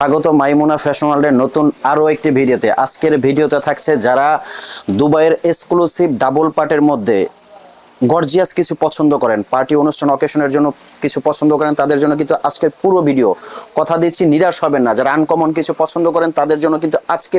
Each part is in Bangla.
স্বাগত মাইমুনা ফ্যাশন ওয়ার্ল্ডের নতুন আরো একটি ভিডিওতে। আজকের ভিডিওতে থাকছে যারা দুবাইয়ের এক্সক্লুসিভ ডাবল পার্টের মধ্যে গর্জিয়াস কিছু পছন্দ করেন, পার্টি অনুষ্ঠান অকেশনের জন্য কিছু পছন্দ করেন, তাদের জন্য কিন্তু আজকের পুরো ভিডিও। কথা দিচ্ছি নিরাশ হবেন না। যারা আনকমন কিছু পছন্দ করেন তাদের জন্য কিন্তু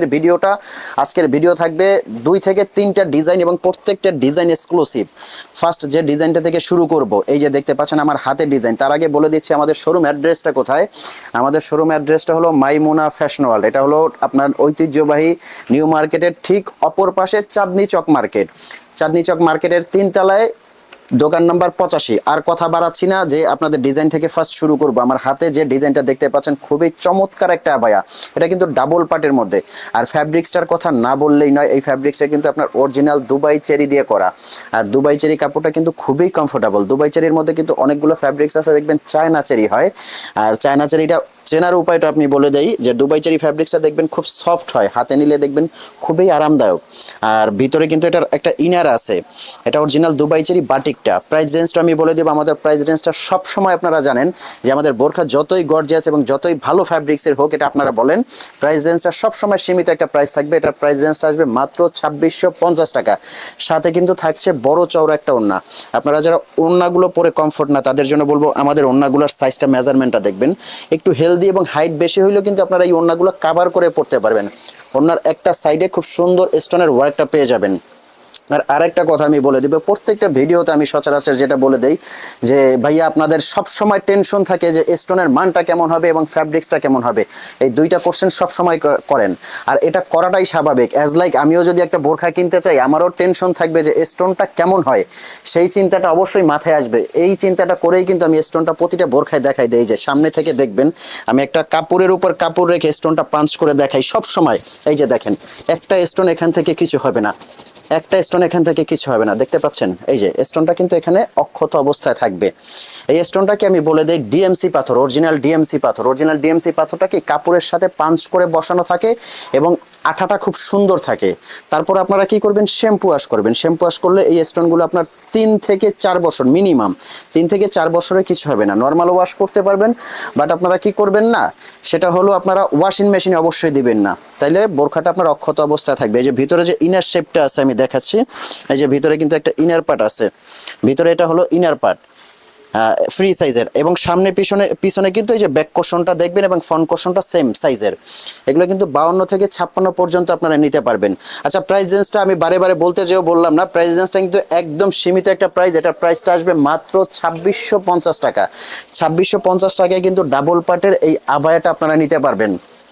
আজকের ভিডিও থাকবে 2 থেকে 3টা ডিজাইন এবং প্রত্যেকটা ডিজাইন এক্সক্লুসিভ। ফার্স্ট যে ডিজাইনটা থেকে শুরু করব, এই যে দেখতে পাচ্ছেন আমার হাতের ডিজাইন। তার আগে বলে দিচ্ছি আমাদের শোরুম অ্যাড্রেসটা কোথায়। আমাদের শোরুম অ্যাড্রেসটা হলো মাইমুনা ফ্যাশন ওয়ার্ল্ড। এটা হলো আপনার ঐতিহ্যবাহী নিউ মার্কেটের ঠিক অপর পাশে চাঁদনি চক মার্কেট। চাঁদনি চক মার্কেটের 3 তলায় দোকান নাম্বার 85। আর কথা বাড়াচ্ছি না, যে আপনাদের ডিজাইন থেকে ফার্স্ট শুরু করব। আমার হাতে যে ডিজাইনটা দেখতে পাচ্ছেন খুবই চমৎকার একটা আবায়া, এটা কিন্তু ডাবল পার্টের মধ্যে। আর ফ্যাব্রিক্সটার কথা না বললেই নয়, এই ফ্যাব্রিক্সটা কিন্তু আপনার অরিজিনাল দুবাই চেরি দিয়ে করা। আর দুবাই চেরি কাপড়টা কিন্তু খুবই কমফোর্টেবল। দুবাই চেরির মধ্যে কিন্তু অনেকগুলো ফ্যাব্রিক্স আছে, দেখবেন চায়না চেরি হয়। আর চায়না চেরিটা চেনার উপায়টা আপনি বলে দেই, যে দুবাই চেরি ফ্যাব্রিক্সটা দেখবেন খুব সফট হয়, হাতে নিলে দেখবেন খুবই আরামদায়ক। আর ভিতরে কিন্তু এটার একটা ইনার আছে, এটা অরিজিনাল দুবাই চেরি বাটিকটা। প্রাইস রেঞ্জটা আমি বলে দেব। আমাদের প্রাইস রেঞ্জটা সবসময় আপনারা জানেন যে আমাদের বোরখা যতই গর্জিয়াস এবং যতই ভালো ফ্যাব্রিক্সের হোক, এটা আপনারা বলেন, প্রাইস রেঞ্জটা সবসময় সীমিত একটা প্রাইস থাকবে। এটার প্রাইস রেঞ্জটা আসবে মাত্র 2650 টাকা। সাথে কিন্তু থাকছে বড় চওড়া একটা ওড়না। আপনারা যারা ওড়নাগুলো পরে কমফোর্ট না, তাদের জন্য বলবো আমাদের ওড়নাগুলোর সাইজটা মেজারমেন্টটা দেখবেন। একটু হেলদি এবং হাইট বেশি হইলেও কিন্তু আপনারা এই ওড়নাগুলো কাভার করে পড়তে পারবেন। ওড়নার একটা সাইডে খুব সুন্দর স্টোনের ওয়ার্কটা পেয়ে যাবেন। আর আরেকটা কথা আমি বলে দিব, প্রত্যেকটা ভিডিওতে আমি সচরাচর যেটা বলে দেই, যে ভাইয়া আপনাদের সবসময় টেনশন থাকে যে স্টোনের মানটা কেমন হবে এবং ফ্যাব্রিক্সটা কেমন হবে। এই দুইটা কোশ্চেন সবসময় করেন, আর এটা করাটাই স্বাভাবিক। অ্যাজ লাইক আমিও যদি একটা বোরখা কিনতে চাই, আমারও টেনশন থাকবে যে স্টোনটা কেমন হয়, সেই চিন্তাটা অবশ্যই মাথায় আসবে। এই চিন্তাটা করেই কিন্তু আমি স্টোনটা প্রতিটা বোরখায় দেখাই দেই। যে সামনে থেকে দেখবেন আমি একটা কাপড়ের উপর কাপড় রেখে স্টোনটা পাঞ্চ করে দেখাই সব সময়। এই যে দেখেন, একটা স্টোন এখান থেকে কিছু হবে না, একটা স্টোন এখান থেকে কিছু হবে না, দেখতে পাচ্ছেন? এই যে স্টোনটা কিন্তু এখানে অক্ষত অবস্থায় থাকবে। এই স্টোনটাকে আমি বলে দেই ডিএমসি পাথর, অরিজিনাল ডিএমসি পাথর। অরিজিনাল ডিএমসি পাথরটা কি কাপড়ের সাথে পাঞ্চ করে বসানো থাকে এবং আঠাটা খুব সুন্দর থাকে। তারপর আপনারা কি করবেন, শ্যাম্পু ওয়াশ করবেন। শ্যাম্পু ওয়াশ করলে এই স্টোনগুলো আপনার 3 থেকে 4 বছর মিনিমাম, 3 থেকে 4 বছরে কিছু হবে না। নর্মাল ওয়াশ করতে পারবেন, বাট আপনারা কি করবেন না, সেটা হলো আপনারা ওয়াশিং মেশিনে অবশ্যই দিবেন না, তাইলে বোরখাটা আপনার অক্ষত অবস্থায় থাকবে। এই যে ভিতরে যে ইনার শেপটা আছে আমি দেখাচ্ছি, এই যে ভিতরে কিন্তু একটা ইনার পার্ট আছে, ভিতরে এটা হলো ইনার পার্ট ফ্রি সাইজের, এবং সামনে পিছনে কিন্তু এই যে ব্যাক কোশনটা দেখবেন এবং ফ্রন্ট কোশনটা সেম সাইজের। এগুলো কিন্তু 52 থেকে 56 পর্যন্ত আপনারা নিতে পারবেন। আচ্ছা, প্রাইস রেঞ্জটা আমি বারে বারে বলতে যেও বললাম না, প্রাইস রেঞ্জটা কিন্তু একদম সীমিত একটা প্রাইস। এটার প্রাইসটা আসবে মাত্র 2650 টাকা। 2650 টাকায় কিন্তু ডাবল পার্টের এই আবায়াটা আপনারা নিতে পারবেন।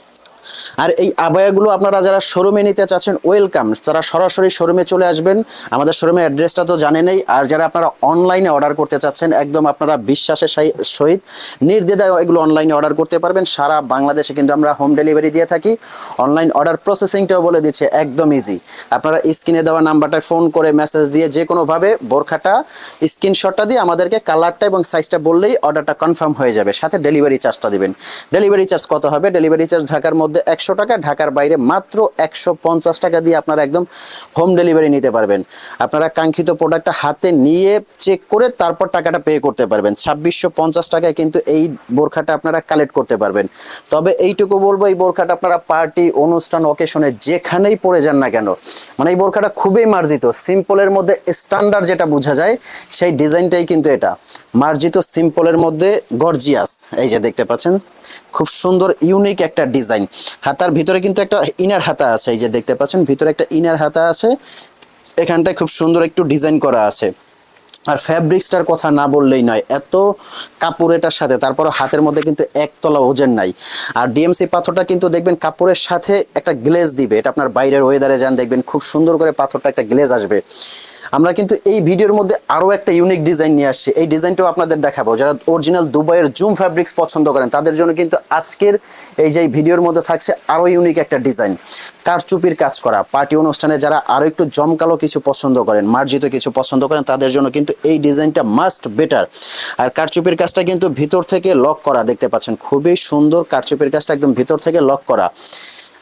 আর এই আবায়াগুলো আপনারা যারা শোরুমে নিতে চাচ্ছেন, ওয়েলকাম, তারা সরাসরি শোরুমে চলে আসবেন। আমাদের শোরুমের অ্যাড্রেসটা তো জানেনই। আর যারা আপনারা অনলাইনে অর্ডার করতে চাচ্ছেন, একদম আপনারা বিশ্বাসের সহিত নির্দ্বিধায় এগুলো অনলাইনে অর্ডার করতে পারবেন। সারা বাংলাদেশে কিন্তু আমরা হোম ডেলিভারি দিয়ে থাকি। অনলাইন অর্ডার প্রসেসিংটাও বলে দিচ্ছে একদম ইজি। আপনারা স্ক্রিনে দেওয়া নাম্বারটায় ফোন করে মেসেজ দিয়ে যে কোনোভাবে বোরখাটা স্ক্রিনশটটা দিয়ে আমাদেরকে কালারটা এবং সাইজটা বললেই অর্ডারটা কনফার্ম হয়ে যাবে। সাথে ডেলিভারি চার্জটা দিবেন। ডেলিভারি চার্জ কত হবে? ডেলিভারি চার্জ ঢাকার মধ্যে 100 টাকা, ঢাকার বাইরে মাত্র 150 টাকা দিয়ে আপনারা একদম হোম ডেলিভারি নিতে পারবেন। আপনারা কাঙ্ক্ষিত প্রোডাক্টটা হাতে নিয়ে চেক করে তারপর টাকাটা পে করতে পারবেন। 2650 টাকায় কিন্তু এই বোরখাটা আপনারা কালেক্ট করতে পারবেন। তবে এইটুকু বলবো, এই বোরখাটা আপনারা পার্টি অনুষ্ঠান অকেশনে যেখানেই পরে যান না কেন, মানে এই বোরখাটা খুবই মার্জিত। সিম্পলের মধ্যে স্ট্যান্ডার্ড যেটা বোঝা যায়, সেই ডিজাইনটাই কিন্তু এটা। মার্জিত সিম্পলের মধ্যে গর্জিয়াস। এই যে দেখতে পাচ্ছেন, খুব সুন্দর ইউনিক একটা ডিজাইন। হাতার ভিতরে কিন্তু একটা ইনার হাতা আছে, এই যে দেখতে পাচ্ছেন ভিতরে একটা ইনার হাতা আছে, এখানটায় খুব সুন্দর একটু ডিজাইন করা আছে। আর ফ্যাব্রিক্সটার কথা না বললেই নয়, এত কাপড় এটার সাথে, তারপর হাতের মধ্যে কিন্তু একতলা ওজন নাই। আর ডিএমসি পাথরটা কিন্তু দেখবেন কাপড়ের সাথে একটা গ্লেজ দিবে। এটা আপনার বাইরের ওয়েদারে যান, দেখবেন খুব সুন্দর করে পাথরটা একটা গ্লেজ আসবে। আমরা কিন্তু এই ভিডিওর মধ্যে আরও একটা ইউনিক ডিজাইন নিয়ে আসছি, এই ডিজাইনটাও আপনাদের দেখাবো। যারা অরিজিনাল দুবাইয়ের জুম ফ্যাব্রিক্স পছন্দ করেন তাদের জন্য কিন্তু আজকের এই যে ভিডিওর মধ্যে থাকছে আরও ইউনিক একটা ডিজাইন, কারচুপির কাজ করা। পার্টি অনুষ্ঠানে যারা আরও একটু জমকালো কিছু পছন্দ করেন, মার্জিত কিছু পছন্দ করেন, তাদের জন্য কিন্তু এই ডিজাইনটা মাস্ট বেটার। আর কারচুপির কাজটা কিন্তু ভিতর থেকে লক করা, দেখতে পাচ্ছেন খুবই সুন্দর। কারচুপির কাজটা একদম ভিতর থেকে লক করা।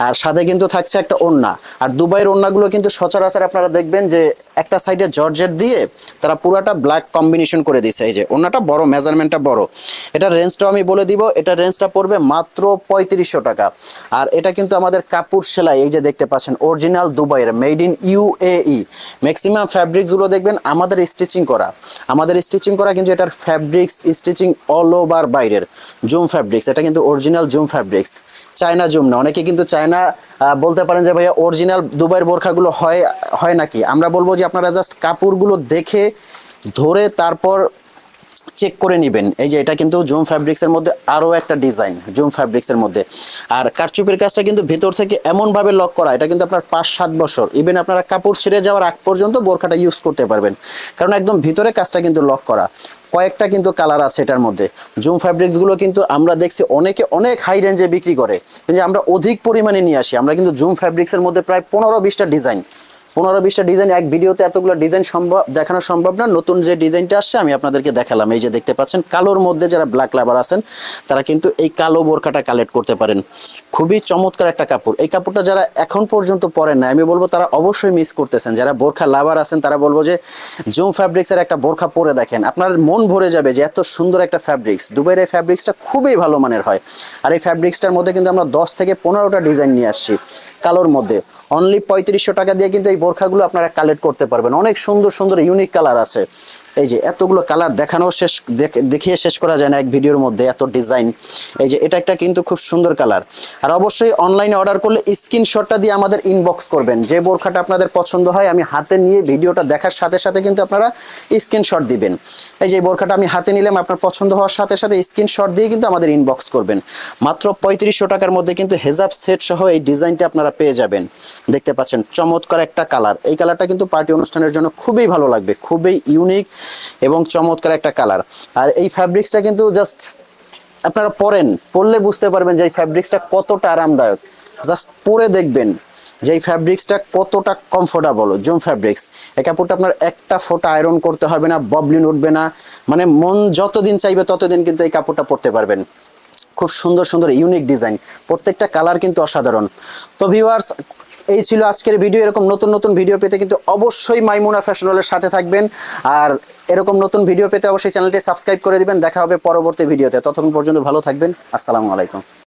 আর সাথে কিন্তু থাকছে একটা ওড়না। আর দুবাইয়ের ওড়নাগুলো কিন্তু সচরাচর আপনারা দেখবেন যে একটা সাইডে জর্জেট দিয়ে তারা পুরাটা ব্ল্যাক কম্বিনেশন করে দিয়েছে। এই যে ওড়নাটা বড়, মেজারমেন্টটা বড়। এটার রেঞ্জটাও আমি বলে দিব, এটার রেঞ্জটা পড়বে মাত্র 3500 টাকা। আর এটা কিন্তু আমাদের কাপড় সেলাই, এই যে দেখতে পাচ্ছেন অরিজিনাল দুবাইয়ের, মেড ইন ইউএই। ম্যাক্সিমাম ফ্যাব্রিক্সগুলো দেখবেন আমাদের স্টিচিং করা, কিন্তু এটার ফ্যাব্রিক্স স্টিচিং অল ওভার বাইরের জুম ফ্যাব্রিক্স। এটা কিন্তু original zoom fabrics, China zoom না। অনেকে কিন্তু চায়না বলতে পারেন যে ভাইয়া অরিজিনাল দুবাইয়ের বোরখাগুলো হয় নাকি। আমরা বলবো যে আপনারা জাস্ট কাপড়গুলো দেখে ধরে তারপর চেক করে নেবেন। এই যে এটা কিন্তু জুম ফ্যাব্রিক্সের মধ্যে আরও একটা ডিজাইন, জুম ফ্যাব্রিক্সের মধ্যে। আর কারচুপির কাজটা কিন্তু ভেতর থেকে এমনভাবে লক করা, এটা কিন্তু আপনার 5-7 বছর, ইভেন আপনারা কাপড় ছেড়ে যাওয়ার আগ পর্যন্ত বোরখাটা ইউজ করতে পারবেন, কারণ একদম ভিতরে কাজটা কিন্তু লক করা। কয়েকটা কিন্তু কালার আছে এটার মধ্যে। জুম ফ্যাব্রিক্সগুলো কিন্তু আমরা দেখছি অনেকে অনেক হাই রেঞ্জে বিক্রি করে, কিন্তু আমরা অধিক পরিমাণে নিয়ে আসি। আমরা কিন্তু জুম ফ্যাব্রিক্সের মধ্যে প্রায় 15-20টা ডিজাইন, 15-20টা ডিজাইন এক ভিডিওতে এতগুলো ডিজাইন দেখানো সম্ভব না। নতুন যে ডিজাইনটা আসছে আমি আপনাদেরকে দেখালাম। এই যে দেখতে পাচ্ছেন কালোর মধ্যে যারা ব্ল্যাক লাভার আছেন তারা কিন্তু এই কালো বোরখাটা কালেক্ট করতে পারেন। খুবই চমৎকার একটা কাপড়। এই কাপড়টা যারা এখন পর্যন্ত পরেন না, আমি বলবো তারা অবশ্যই মিস করতেছেন। যারা বোরখা লাভার আছেন তারা বলবো যে জুম ফ্যাব্রিক্সের একটা বোরখা পরে দেখেন, আপনার মন ভরে যাবে যে এত সুন্দর একটা ফ্যাব্রিক্স। দুবাইয়ের এই ফ্যাব্রিক্সটা খুবই ভালো মানের হয়। আর এই ফ্যাব্রিক্সটার মধ্যে কিন্তু আমরা 10 থেকে 15টা ডিজাইন নিয়ে আসছি কালোর মধ্যে। অনলি 3500 টাকা দিয়ে কিন্তু এই বোরখাগুলো আপনারা কালেক্ট করতে পারবেন। অনেক সুন্দর সুন্দর ইউনিক কালার আছে। এই যে এতগুলো কালার দেখিয়ে শেষ করা যায় না এক ভিডিওর মধ্যে, এত ডিজাইন। এই যে এটা একটা কিন্তু খুব সুন্দর কালার। আর অবশ্যই অনলাইনে অর্ডার করলে স্ক্রিনশটটা দিয়ে আমাদের ইনবক্স করবেন। যে বোরখাটা আপনাদের পছন্দ হয় আমি হাতে নিয়ে ভিডিওটা দেখার সাথে সাথে কিন্তু আপনারা স্ক্রিনশট দিবেন। এই যে বোরখাটা আমি হাতে নিলাম, আপনার পছন্দ হওয়ার সাথে সাথে স্ক্রিনশট দিয়ে কিন্তু আমাদের ইনবক্স করবেন। মাত্র 3500 টাকার মধ্যে কিন্তু হেজাব সেট সহ এই ডিজাইনটা আপনারা পেয়ে যাবেন। দেখতে পাচ্ছেন চমৎকার একটা কালার। এই কালারটা কিন্তু পার্টি অনুষ্ঠানের জন্য খুবই ভালো লাগবে, খুবই ইউনিক এবং চমৎকার একটা কালার। আর এই ফ্যাব্রিক্সটা কিন্তু জাস্ট আপনারা পরলে বুঝতে পারবেন যে এই ফ্যাব্রিক্সটা কতটা আরামদায়ক। জাস্ট পরে দেখবেন যে এই ফ্যাব্রিক্সটা কতটা কমফোর্টেবল। জুম ফ্যাব্রিক্স, এই কাপড়টা আপনার একটা ফোঁটা আয়রন করতে হবে না, ববলিন উঠবে না, মানে মন যতদিন চাইবে ততদিন কিন্তু এই কাপড়টা পরতে পারবেন। খুব সুন্দর সুন্দর ইউনিক ডিজাইন, প্রত্যেকটা কালার কিন্তু অসাধারণ। তো ভিউয়ার্স, এই ছিল আজকের ভিডিও। এরকম নতুন নতুন ভিডিও পেতে কিন্তু অবশ্যই মাইমুনা ফ্যাশন হলের সাথে থাকবেন। আর এরকম নতুন ভিডিও পেতে অবশ্যই চ্যানেলটি সাবস্ক্রাইব করে দিবেন। দেখা হবে পরবর্তী ভিডিওতে। ততক্ষণ পর্যন্ত ভালো থাকবেন। আসসালামু আলাইকুম।